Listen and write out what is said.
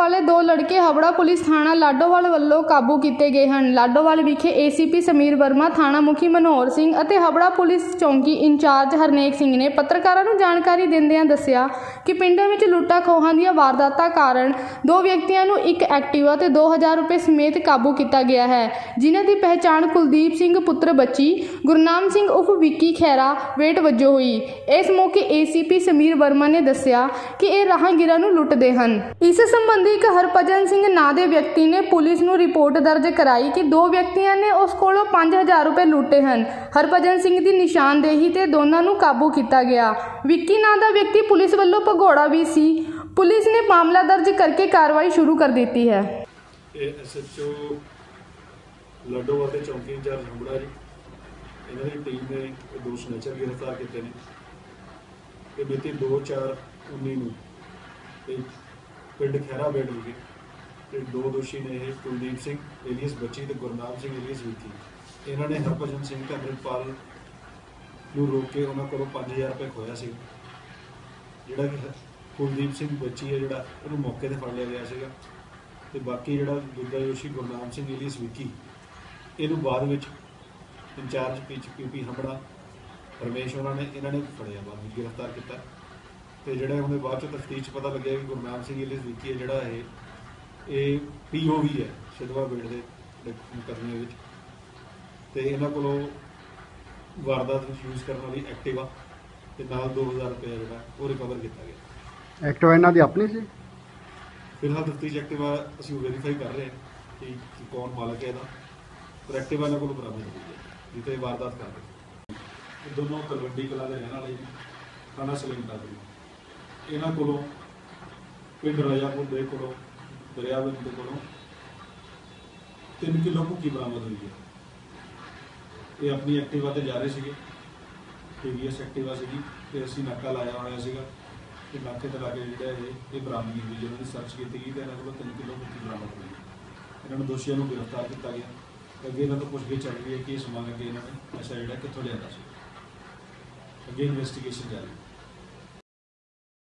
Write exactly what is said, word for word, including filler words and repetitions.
वाले दो लड़के हबड़ा पुलिस थाणा लाडोवाल ਵੱਲੋਂ काबू किए गए हैं। लाडोवाल विखे A C P Samir Verma, थाणा मुखी मनोहर सिंह ਅਤੇ हबड़ा पुलिस चौकी इंचार्ज हरनेक सिंह ने पत्रकारों ਨੂੰ ਜਾਣਕਾਰੀ ਦਿੰਦਿਆਂ ਦੱਸਿਆ ਕਿ ਪਿੰਡਾਂ ਵਿੱਚ ਲੁੱਟਾਂ ਖੋਹਾਂ ਦੀਆਂ ਵਾਰਦਾਤਾਂ ਕਾਰਨ ਦੋ ਵਿਅਕਤੀਆਂ ਨੂੰ ਇੱਕ ਐਕਟਿਵਾ ਤੇ ਦੋ ਹਜ਼ਾਰ ਰੁਪਏ ਸਮੇਤ ਕਾਬੂ ਕੀਤਾ ਗਿਆ ਹੈ, ਜਿਨ੍ਹਾਂ ਦੀ ਪਹਿਚਾਣ ਕੁਲਦੀਪ ਸਿੰਘ ਪੁੱਤਰ ਬੱਚੀ, ਗੁਰਨਾਮ ਸਿੰਘ ਉਫ ਵਿੱਕੀ ਖੈਰਾ ਵੇਟ ਵਜੋਂ ਹੋਈ। ਇਸ ਮੌਕੇ A C P Samir Verma ਨੇ ਦੱਸਿਆ ਕਿ ਇਹ ਰਾਹਗੀਰਾਂ ਨੂੰ ਲੁੱਟਦੇ ਹਨ। ਇਸ ਸੰਬੰਧੀ ਇੱਕ ਹਰਭਜਨ ਸਿੰਘ ਨਾਂ ਦੇ ਵਿਅਕਤੀ ਨੇ ਪੁਲਿਸ ਨੂੰ ਰਿਪੋਰਟ ਦਰਜ कराई कि दो व्यक्तियों ने उस कोलों पाँच हज़ार रुपए लुटे हैं। हरभजन सिंह की निशानदेही ते दोनों नूं काबू किया गया। विक्की नाम का व्यक्ति पुलिस वालों भगौड़ा भी सी। पुलिस ने मामला दर्ज करके कार्रवाई शुरू कर दी है। एस एच ओ लाडोवाल के चौकी इंचार्ज हबड़ा जी, इन्हों की टीम ने दो स्नैचर गिरफ्तार किए हैं। बीती दो चार उन्नी पिंड खैरा बेट विखे ਤੇ ਦੋ ਦੋਸ਼ੀ ਨੇ ਇਹ ਕੁਲਦੀਪ ਸਿੰਘ ਏਲੀਅਸ ਬੱਚੀ ਤੇ ਗੁਰਨਾਮ ਸਿੰਘ ਏਲੀਅਸ ਵਿੱਕੀ, ਇਹਨਾਂ ਨੇ ਹਰਭਜਨ ਸਿੰਘ ਤੇ ਅੰਮ੍ਰਿਤਪਾਲ ਨੂੰ ਰੋਕ ਕੇ ਉਹਨਾਂ ਕੋਲੋਂ ਪੰਜ ਹਜ਼ਾਰ ਰੁਪਏ ਖੋਇਆ ਸੀ। ਜਿਹੜਾ ਕਿ ਕੁਲਦੀਪ ਸਿੰਘ ਬੱਚੀ ਹੈ ਜਿਹੜਾ ਉਹਨੂੰ ਮੌਕੇ 'ਤੇ ਫੜ ਲਿਆ ਗਿਆ ਸੀਗਾ, ਤੇ ਬਾਕੀ ਜਿਹੜਾ ਦੂਜਾ ਦੋਸ਼ੀ ਗੁਰਨਾਮ ਸਿੰਘ ਏਲੀਅਸ ਵਿੱਕੀ ਇਹਨੂੰ ਬਾਅਦ ਵਿੱਚ ਇੰਚਾਰਜ ਪੀ ਪੀ ਪੀ ਹਬੜਾ ਰਮੇਸ਼ ਉਹਨਾਂ ਨੇ ਇਹਨਾਂ ਨੇ ਫੜਿਆ, ਬਾਅਦ ਵਿੱਚ ਗ੍ਰਿਫਤਾਰ ਕੀਤਾ। ਤੇ ਜਿਹੜਾ ਉਹਦੇ ਬਾਅਦ 'ਚ ਤਫਤੀਸ਼ 'ਚ ਪਤਾ ਲੱਗਿਆ ਕਿ ਗੁਰਨਾਮ ਸਿੰਘ ਏਲੀਅਸ ਵਿੱਕੀ ਹੈ ਜਿਹੜਾ ਇਹ ਇਹ ਪੀ ਓ ਵੀ ਹੈ ਸਿਧਵਾ ਬੇੜ ਦੇ ਮੁਕੱਦਮੇ ਵਿੱਚ, ਤੇ ਇਹਨਾਂ ਕੋਲੋਂ ਵਾਰਦਾਤ ਵਿੱਚ ਯੂਜ਼ ਕਰਨ ਵਾਲੀ ਐਕਟਿਵਾ ਤੇ ਨਾਲ ਦੋ ਹਜ਼ਾਰ ਰੁਪਏ ਜਿਹੜਾ ਉਹ ਰਿਕਵਰ ਕੀਤਾ ਗਿਆ। ਐਕਟਿਵਾ ਇਹਨਾਂ ਦੀ ਆਪਣੀ ਸੀ। ਫਿਲਹਾਲ ਤਫਤੀਸ਼ ਐਕਟਿਵਾ ਅਸੀਂ ਵੈਰੀਫਾਈ ਕਰ ਰਹੇ ਹਾਂ ਕਿ ਕੌਣ ਮਾਲਕ ਹੈ ਇਹਦਾ, ਪਰ ਐਕਟਿਵਾ ਇਹਨਾਂ ਕੋਲੋਂ ਬਰਾਮਦ ਹੋਈ ਹੈ ਜਿੱਥੇ ਵਾਰਦਾਤ ਕਰ ਰਹੇ। ਇਹ ਦੋਨੋਂ ਤਲਵੰਡੀ ਕਲਾਂ ਦੇ ਰਹਿਣ ਵਾਲੇ ਜੀ, ਥਾਣਾ ਸਲਿੰਡਾ ਦੇ। ਇਹਨਾਂ ਕੋਲੋਂ ਪਿੰਡ ਰਾਜਾਪੁਰ ਦੇ ਕੋਲੋਂ दरियाबंद के कोलों तीन किलो भुक्की बरामद हुई है। ये अपनी एक्टिवा ते जा रहे थे, टीवीएस एक्टिवा सी, तो असी नाका लाया होया सीगा ते नाके ते लाके जिहड़ा ये बरामदगी हुई, जिन्होंने सर्च की गई तो इन्होंने को तीन किलो भुक्की बरामद हुई। इन्होंने दोषियों को गिरफ्तार किया गया। अगे इन्होंने तो पुछगिछ चल रही है कि समान अगे इन्होंने नशा जिहड़ा कित्थों लिया सी। अगे इन्वेस्टिगेशन जारी।